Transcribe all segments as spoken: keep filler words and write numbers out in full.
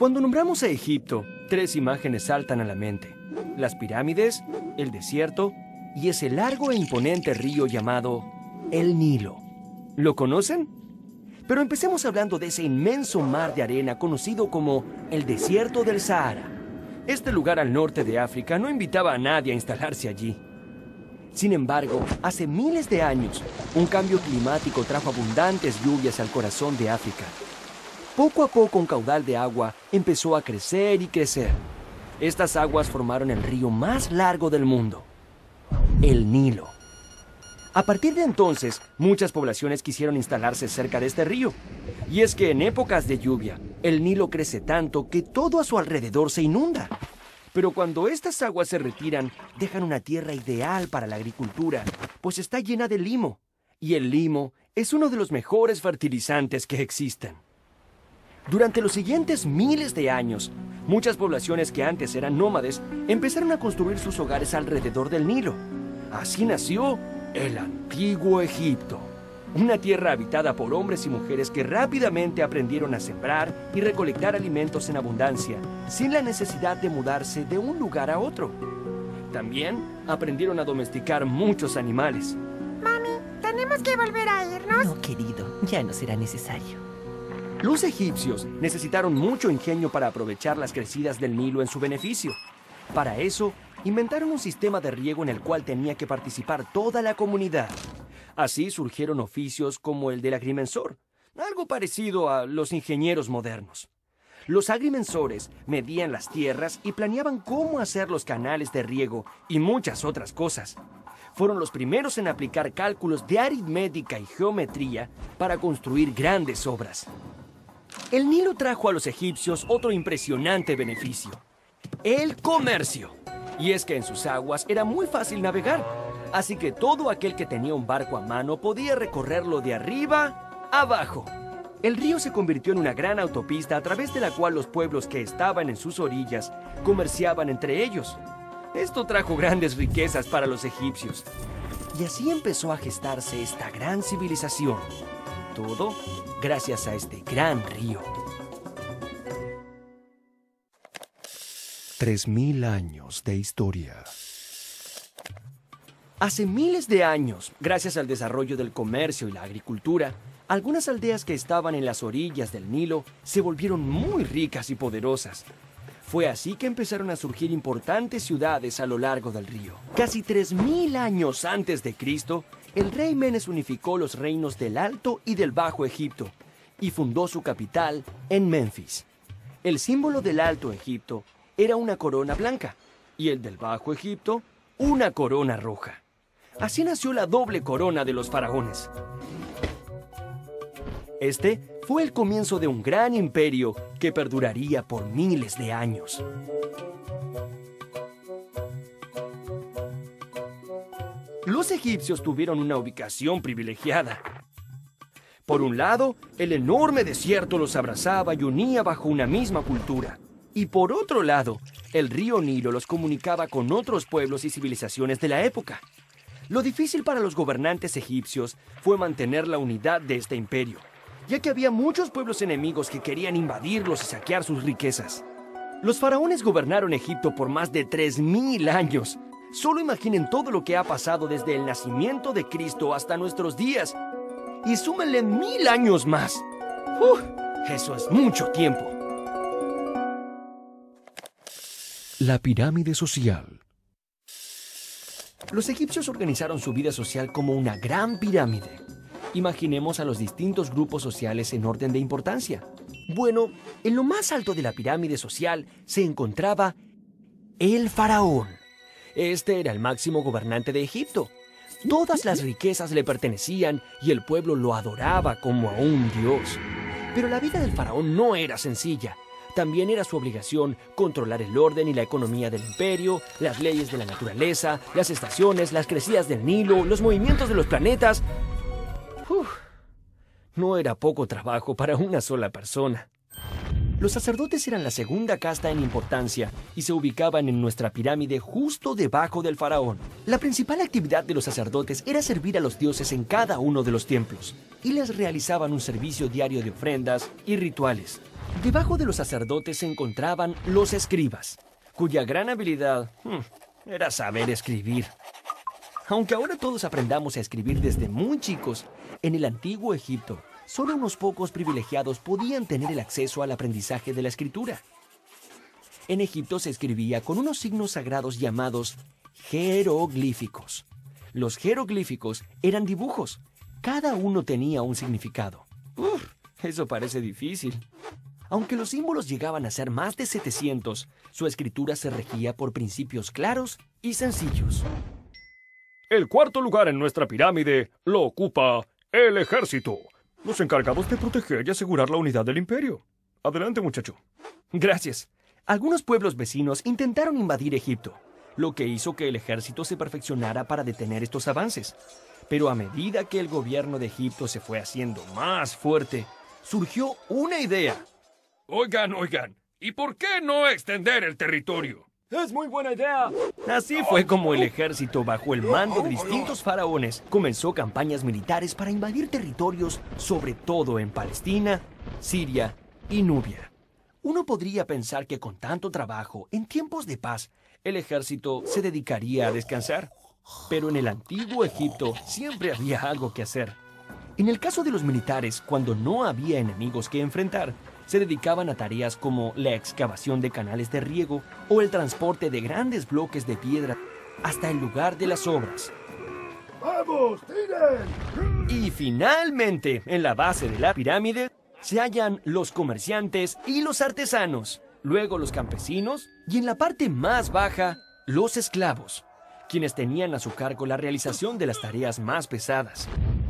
Cuando nombramos a Egipto, tres imágenes saltan a la mente: las pirámides, el desierto y ese largo e imponente río llamado el Nilo. ¿Lo conocen? Pero empecemos hablando de ese inmenso mar de arena conocido como el desierto del Sahara. Este lugar al norte de África no invitaba a nadie a instalarse allí. Sin embargo, hace miles de años, un cambio climático trajo abundantes lluvias al corazón de África. Poco a poco un caudal de agua empezó a crecer y crecer. Estas aguas formaron el río más largo del mundo, el Nilo. A partir de entonces, muchas poblaciones quisieron instalarse cerca de este río. Y es que en épocas de lluvia, el Nilo crece tanto que todo a su alrededor se inunda. Pero cuando estas aguas se retiran, dejan una tierra ideal para la agricultura, pues está llena de limo. Y el limo es uno de los mejores fertilizantes que existen. Durante los siguientes miles de años, muchas poblaciones que antes eran nómades empezaron a construir sus hogares alrededor del Nilo. Así nació el antiguo Egipto, una tierra habitada por hombres y mujeres que rápidamente aprendieron a sembrar y recolectar alimentos en abundancia, sin la necesidad de mudarse de un lugar a otro. También aprendieron a domesticar muchos animales. Mami, ¿tenemos que volver a irnos? No, querido, ya no será necesario. Los egipcios necesitaron mucho ingenio para aprovechar las crecidas del Nilo en su beneficio. Para eso, inventaron un sistema de riego en el cual tenía que participar toda la comunidad. Así surgieron oficios como el del agrimensor, algo parecido a los ingenieros modernos. Los agrimensores medían las tierras y planeaban cómo hacer los canales de riego y muchas otras cosas. Fueron los primeros en aplicar cálculos de aritmética y geometría para construir grandes obras. El Nilo trajo a los egipcios otro impresionante beneficio: el comercio. Y es que en sus aguas era muy fácil navegar, así que todo aquel que tenía un barco a mano podía recorrerlo de arriba a abajo. El río se convirtió en una gran autopista a través de la cual los pueblos que estaban en sus orillas comerciaban entre ellos. Esto trajo grandes riquezas para los egipcios. Y así empezó a gestarse esta gran civilización. Todo gracias a este gran río. Tres mil años de historia. Hace miles de años, gracias al desarrollo del comercio y la agricultura, algunas aldeas que estaban en las orillas del Nilo se volvieron muy ricas y poderosas. Fue así que empezaron a surgir importantes ciudades a lo largo del río. Casi tres mil años antes de Cristo, el rey Menes unificó los reinos del Alto y del Bajo Egipto y fundó su capital en Menfis. El símbolo del Alto Egipto era una corona blanca y el del Bajo Egipto una corona roja. Así nació la doble corona de los faraones. Este fue el comienzo de un gran imperio que perduraría por miles de años. Los egipcios tuvieron una ubicación privilegiada. Por un lado, el enorme desierto los abrazaba y unía bajo una misma cultura. Y por otro lado, el río Nilo los comunicaba con otros pueblos y civilizaciones de la época. Lo difícil para los gobernantes egipcios fue mantener la unidad de este imperio, ya que había muchos pueblos enemigos que querían invadirlos y saquear sus riquezas. Los faraones gobernaron Egipto por más de tres mil años. Solo imaginen todo lo que ha pasado desde el nacimiento de Cristo hasta nuestros días. Y súmenle mil años más. ¡Uf! Eso es mucho tiempo. La pirámide social. Los egipcios organizaron su vida social como una gran pirámide. Imaginemos a los distintos grupos sociales en orden de importancia. Bueno, en lo más alto de la pirámide social se encontraba el faraón. Este era el máximo gobernante de Egipto. Todas las riquezas le pertenecían y el pueblo lo adoraba como a un dios. Pero la vida del faraón no era sencilla. También era su obligación controlar el orden y la economía del imperio, las leyes de la naturaleza, las estaciones, las crecidas del Nilo, los movimientos de los planetas. Uf, no era poco trabajo para una sola persona. Los sacerdotes eran la segunda casta en importancia y se ubicaban en nuestra pirámide justo debajo del faraón. La principal actividad de los sacerdotes era servir a los dioses en cada uno de los templos y les realizaban un servicio diario de ofrendas y rituales. Debajo de los sacerdotes se encontraban los escribas, cuya gran habilidad hmm, era saber escribir. Aunque ahora todos aprendamos a escribir desde muy chicos, en el antiguo Egipto, solo unos pocos privilegiados podían tener el acceso al aprendizaje de la escritura. En Egipto se escribía con unos signos sagrados llamados jeroglíficos. Los jeroglíficos eran dibujos. Cada uno tenía un significado. Uf, eso parece difícil. Aunque los símbolos llegaban a ser más de setecientos, su escritura se regía por principios claros y sencillos. El cuarto lugar en nuestra pirámide lo ocupa el ejército, los encargados de proteger y asegurar la unidad del imperio. Adelante, muchacho. Gracias. Algunos pueblos vecinos intentaron invadir Egipto, lo que hizo que el ejército se perfeccionara para detener estos avances. Pero a medida que el gobierno de Egipto se fue haciendo más fuerte, surgió una idea. Oigan, oigan, ¿y por qué no extender el territorio? ¡Es muy buena idea! Así fue como el ejército, bajo el mando de distintos faraones, comenzó campañas militares para invadir territorios, sobre todo en Palestina, Siria y Nubia. Uno podría pensar que con tanto trabajo, en tiempos de paz, el ejército se dedicaría a descansar. Pero en el antiguo Egipto siempre había algo que hacer. En el caso de los militares, cuando no había enemigos que enfrentar, se dedicaban a tareas como la excavación de canales de riego o el transporte de grandes bloques de piedra hasta el lugar de las obras. ¡Vamos, tiren! Y finalmente, en la base de la pirámide, se hallan los comerciantes y los artesanos, luego los campesinos y en la parte más baja, los esclavos, quienes tenían a su cargo la realización de las tareas más pesadas.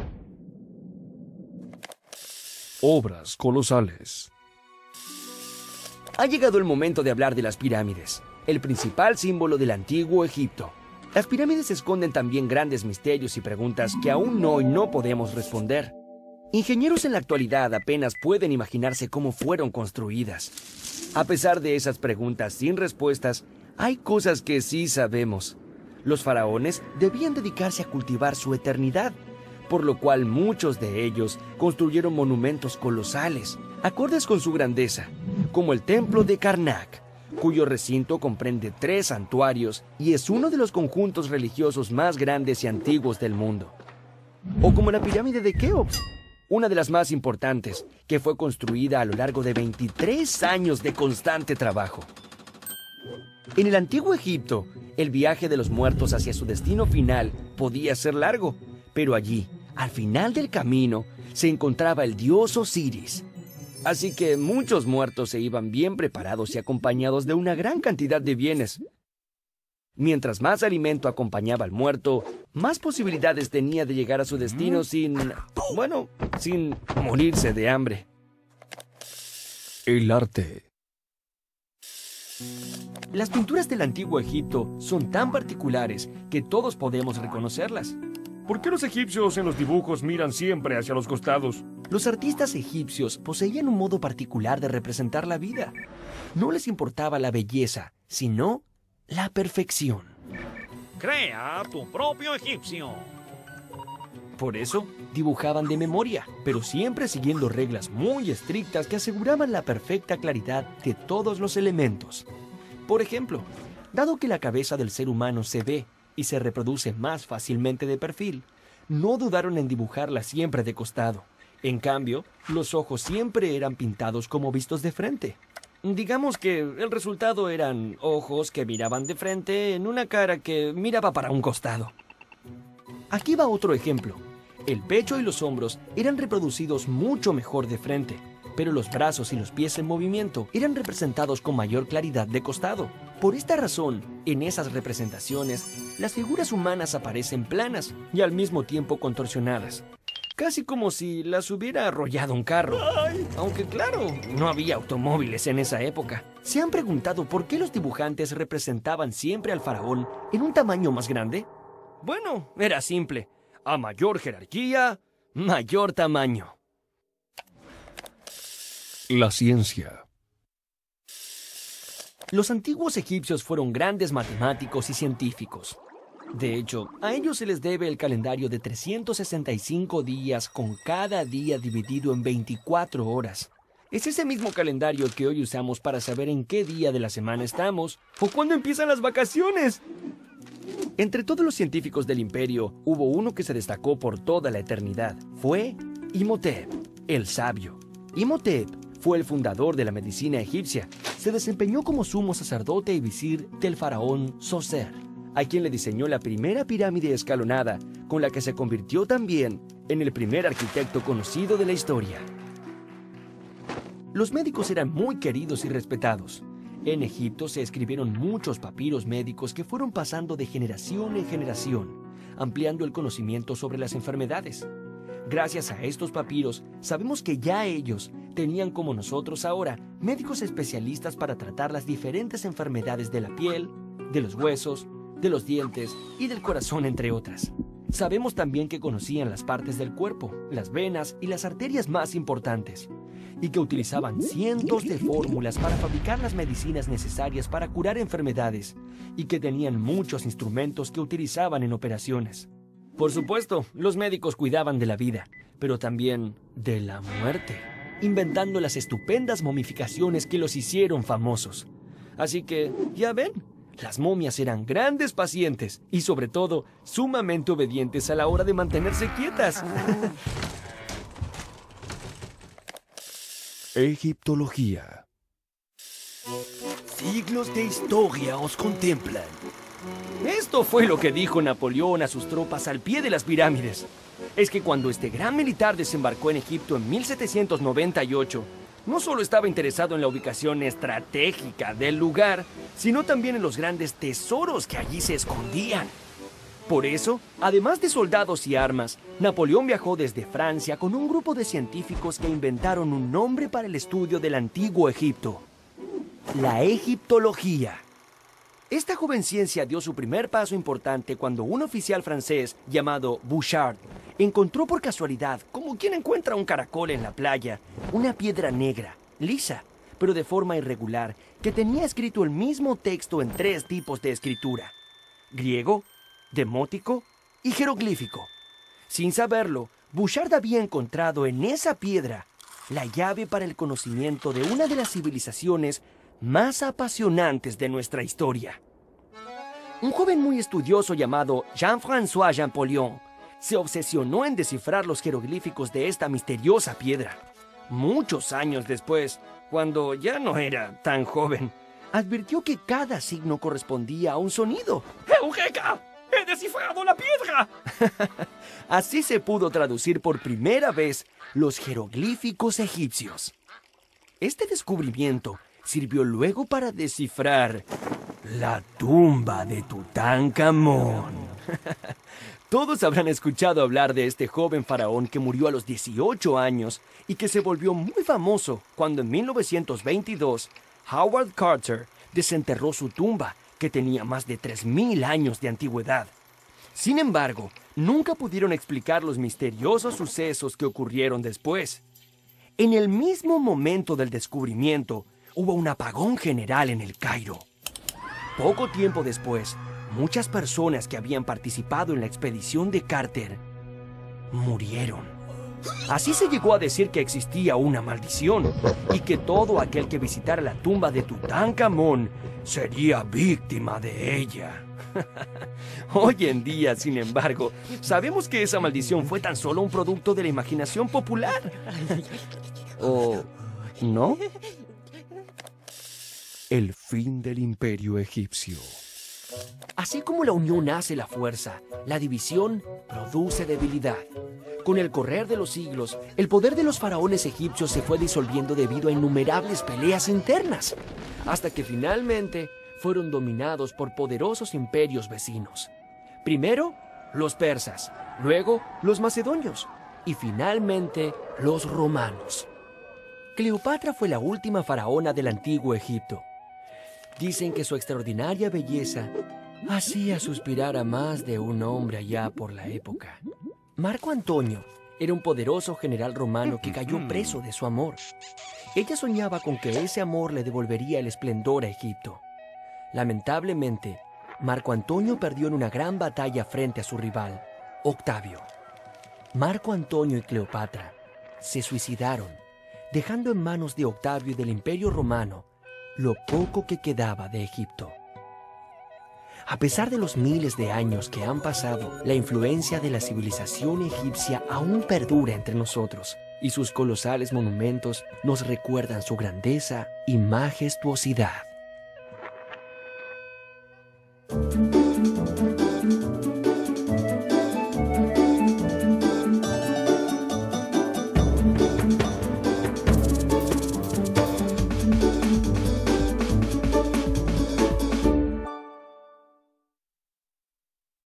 Obras colosales. Ha llegado el momento de hablar de las pirámides, el principal símbolo del antiguo Egipto. Las pirámides esconden también grandes misterios y preguntas que aún hoy no podemos responder. Ingenieros en la actualidad apenas pueden imaginarse cómo fueron construidas. A pesar de esas preguntas sin respuestas, hay cosas que sí sabemos. Los faraones debían dedicarse a cultivar su eternidad, por lo cual muchos de ellos construyeron monumentos colosales, acordes con su grandeza, como el templo de Karnak, cuyo recinto comprende tres santuarios y es uno de los conjuntos religiosos más grandes y antiguos del mundo. O como la pirámide de Keops, una de las más importantes, que fue construida a lo largo de veintitrés años de constante trabajo. En el antiguo Egipto, el viaje de los muertos hacia su destino final podía ser largo, pero allí, al final del camino, se encontraba el dios Osiris. Así que muchos muertos se iban bien preparados y acompañados de una gran cantidad de bienes. Mientras más alimento acompañaba al muerto, más posibilidades tenía de llegar a su destino sin, bueno, sin morirse de hambre. El arte. Las pinturas del antiguo Egipto son tan particulares que todos podemos reconocerlas. ¿Por qué los egipcios en los dibujos miran siempre hacia los costados? Los artistas egipcios poseían un modo particular de representar la vida. No les importaba la belleza, sino la perfección. Crea tu propio egipcio. Por eso, dibujaban de memoria, pero siempre siguiendo reglas muy estrictas que aseguraban la perfecta claridad de todos los elementos. Por ejemplo, dado que la cabeza del ser humano se ve y se reproduce más fácilmente de perfil, no dudaron en dibujarla siempre de costado. En cambio, los ojos siempre eran pintados como vistos de frente. Digamos que el resultado eran ojos que miraban de frente en una cara que miraba para un costado. Aquí va otro ejemplo. El pecho y los hombros eran reproducidos mucho mejor de frente, pero los brazos y los pies en movimiento eran representados con mayor claridad de costado. Por esta razón, en esas representaciones, las figuras humanas aparecen planas y al mismo tiempo contorsionadas, casi como si las hubiera arrollado un carro. Aunque claro, no había automóviles en esa época. ¿Se han preguntado por qué los dibujantes representaban siempre al faraón en un tamaño más grande? Bueno, era simple. A mayor jerarquía, mayor tamaño. La ciencia. Los antiguos egipcios fueron grandes matemáticos y científicos. De hecho, a ellos se les debe el calendario de trescientos sesenta y cinco días con cada día dividido en veinticuatro horas. Es ese mismo calendario que hoy usamos para saber en qué día de la semana estamos o cuándo empiezan las vacaciones. Entre todos los científicos del imperio, hubo uno que se destacó por toda la eternidad. Fue Imhotep, el sabio. Imhotep fue el fundador de la medicina egipcia. Se desempeñó como sumo sacerdote y visir del faraón Zoser, a quien le diseñó la primera pirámide escalonada, con la que se convirtió también en el primer arquitecto conocido de la historia. Los médicos eran muy queridos y respetados. En Egipto se escribieron muchos papiros médicos que fueron pasando de generación en generación, ampliando el conocimiento sobre las enfermedades. Gracias a estos papiros, sabemos que ya ellos tenían, como nosotros ahora, médicos especialistas para tratar las diferentes enfermedades de la piel, de los huesos, de los dientes y del corazón, entre otras. Sabemos también que conocían las partes del cuerpo, las venas y las arterias más importantes, y que utilizaban cientos de fórmulas para fabricar las medicinas necesarias para curar enfermedades, y que tenían muchos instrumentos que utilizaban en operaciones. Por supuesto, los médicos cuidaban de la vida, pero también de la muerte, inventando las estupendas momificaciones que los hicieron famosos. Así que, ya ven, las momias eran grandes pacientes y, sobre todo, sumamente obedientes a la hora de mantenerse quietas. Egiptología. Siglos de historia os contemplan. Esto fue lo que dijo Napoleón a sus tropas al pie de las pirámides. Es que cuando este gran militar desembarcó en Egipto en mil setecientos noventa y ocho, no solo estaba interesado en la ubicación estratégica del lugar, sino también en los grandes tesoros que allí se escondían. Por eso, además de soldados y armas, Napoleón viajó desde Francia con un grupo de científicos que inventaron un nombre para el estudio del antiguo Egipto: la egiptología. Esta joven ciencia dio su primer paso importante cuando un oficial francés llamado Bouchard encontró por casualidad, como quien encuentra un caracol en la playa, una piedra negra, lisa, pero de forma irregular, que tenía escrito el mismo texto en tres tipos de escritura: griego, demótico y jeroglífico. Sin saberlo, Bouchard había encontrado en esa piedra la llave para el conocimiento de una de las civilizaciones más apasionantes de nuestra historia. Un joven muy estudioso llamado Jean-François Champollion se obsesionó en descifrar los jeroglíficos de esta misteriosa piedra. Muchos años después, cuando ya no era tan joven, advirtió que cada signo correspondía a un sonido. ¡Eureka! ¡He descifrado la piedra! Así se pudo traducir por primera vez los jeroglíficos egipcios. Este descubrimiento sirvió luego para descifrar la tumba de Tutankamón. Todos habrán escuchado hablar de este joven faraón que murió a los dieciocho años y que se volvió muy famoso cuando en mil novecientos veintidós Howard Carter desenterró su tumba, que tenía más de tres mil años de antigüedad. Sin embargo, nunca pudieron explicar los misteriosos sucesos que ocurrieron después. En el mismo momento del descubrimiento, hubo un apagón general en el Cairo. Poco tiempo después, muchas personas que habían participado en la expedición de Carter murieron. Así se llegó a decir que existía una maldición y que todo aquel que visitara la tumba de Tutankamón sería víctima de ella. Hoy en día, sin embargo, sabemos que esa maldición fue tan solo un producto de la imaginación popular. ¿O no? El fin del imperio egipcio. Así como la unión hace la fuerza, la división produce debilidad. Con el correr de los siglos, el poder de los faraones egipcios se fue disolviendo debido a innumerables peleas internas, hasta que finalmente fueron dominados por poderosos imperios vecinos. Primero, los persas, luego los macedonios y finalmente los romanos. Cleopatra fue la última faraona del antiguo Egipto. Dicen que su extraordinaria belleza hacía suspirar a más de un hombre allá por la época. Marco Antonio era un poderoso general romano que cayó preso de su amor. Ella soñaba con que ese amor le devolvería el esplendor a Egipto. Lamentablemente, Marco Antonio perdió en una gran batalla frente a su rival, Octavio. Marco Antonio y Cleopatra se suicidaron, dejando en manos de Octavio y del Imperio Romano lo poco que quedaba de Egipto. A pesar de los miles de años que han pasado, la influencia de la civilización egipcia aún perdura entre nosotros, y sus colosales monumentos nos recuerdan su grandeza y majestuosidad.